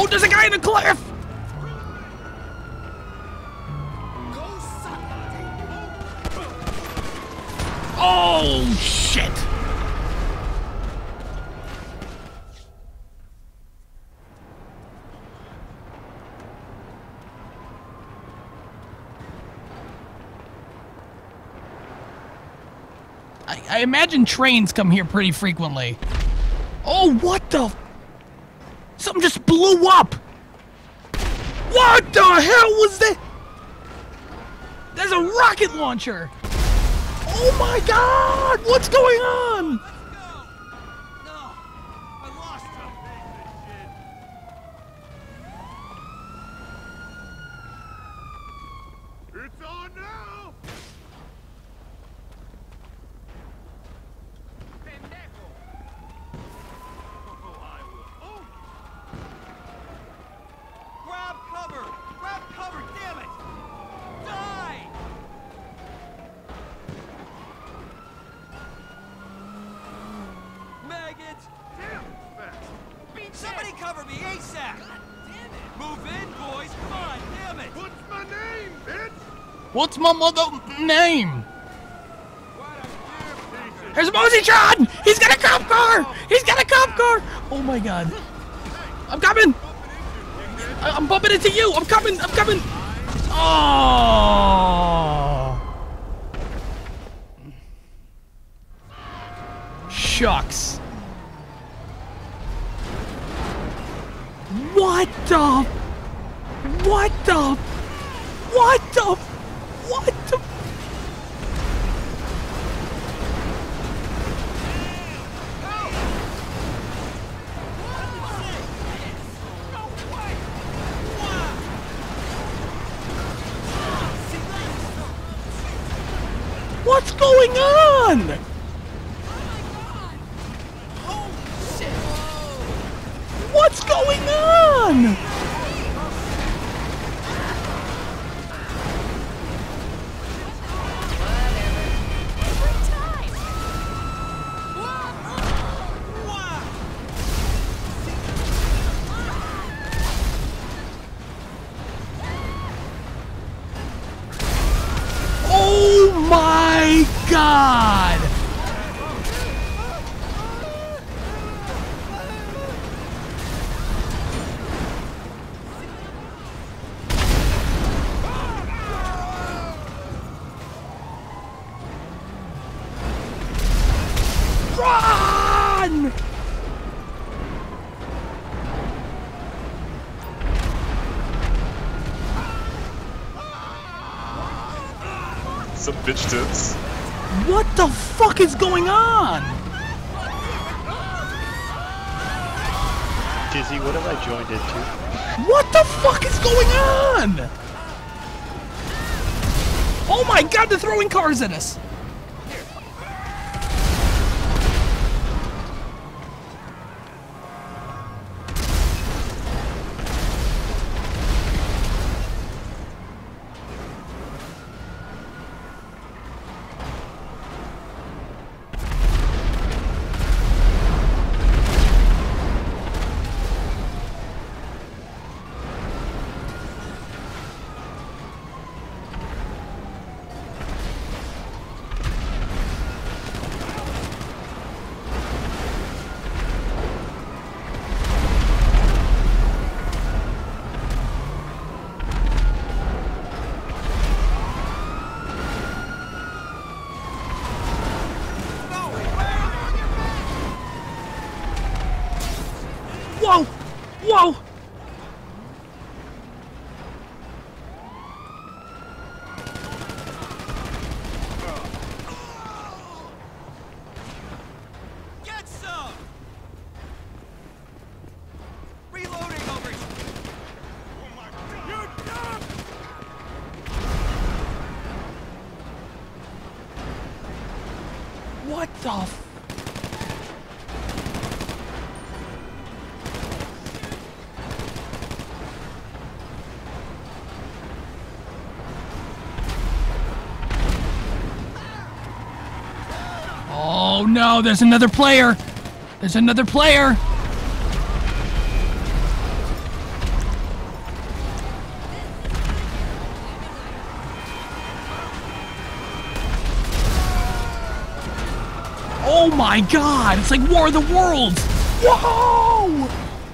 Oh, there's a guy in the cliff! Oh, shit! I imagine trains come here pretty frequently. Oh, what the? Something just blew up! What the hell was that? There's a rocket launcher! Oh my god! What's going on? It's on now! Grab cover! Grab cover, damn it! Die! Maggots! Damn fast! Somebody cover me ASAP! God damn it! Move in, boys! Come on, damn it! What's my name, bitch? What's my mother name? What a damn piece of There's Moseytron! He's got a cop car! He's got a cop car! Oh my god. I'm coming! I'm bumping into you! I'm coming! I'm coming! Oh! Shucks. What the? What the? What the? What the? What's going on? What's going on? Oh my god! Run! Some bitch tits. What the fuck is going on? Dizzy, what have I joined into? What the fuck is going on? Oh my god, they're throwing cars at us! Whoa! Whoa! Get some! Reloading over here! Oh my god! You're done! What the f- Oh no, there's another player! There's another player! my god! It's like War of the Worlds! Whoa!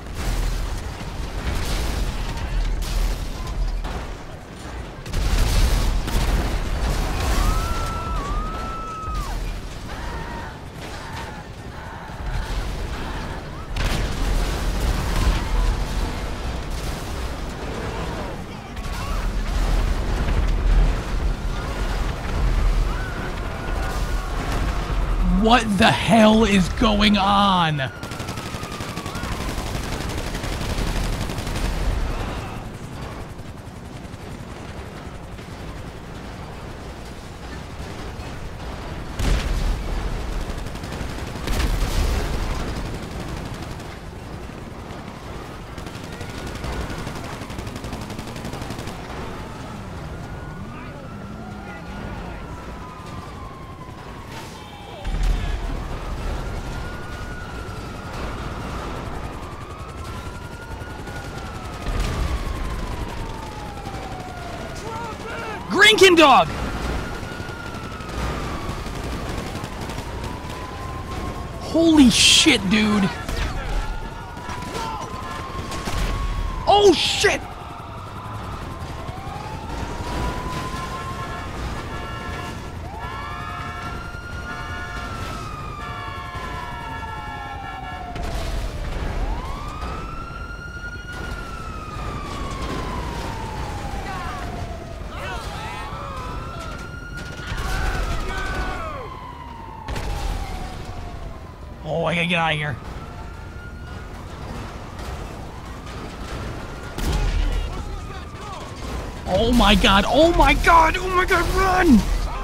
What the hell is going on? Greenkin dog! Holy shit, dude! Oh shit! Oh, I gotta get out of here. Oh my god, oh my god, oh my god, run!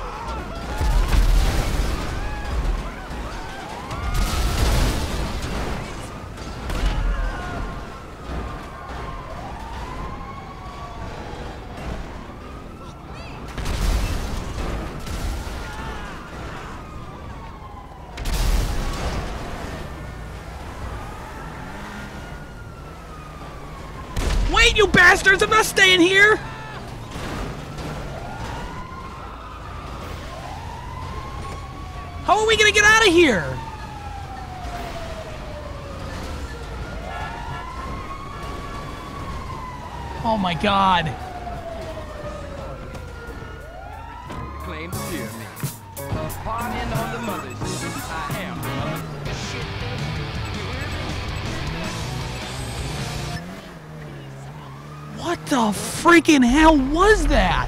Wait, you bastards! I'm not staying here! How are we gonna get out of here? Oh my god. Claim the pyramid. Pardon on the mothers. I am the mother. What the freaking hell was that?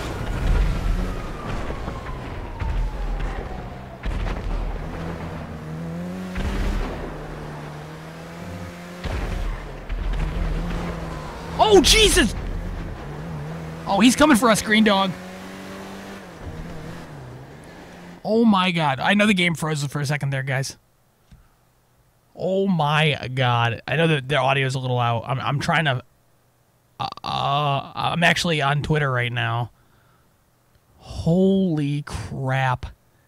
Oh, Jesus! Oh, he's coming for us, Green Dog. Oh my god. I know the game froze for a second there, guys. Oh my god. I know that their audio is a little out. I'm trying to... I'm actually on Twitter right now. Holy crap.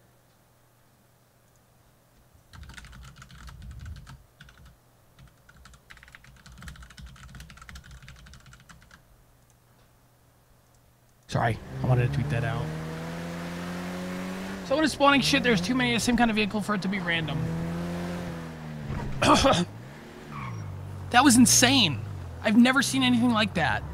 Sorry, I wanted to tweet that out. Someone is spawning shit. There's too many of the same kind of vehicle for it to be random. That was insane. I've never seen anything like that.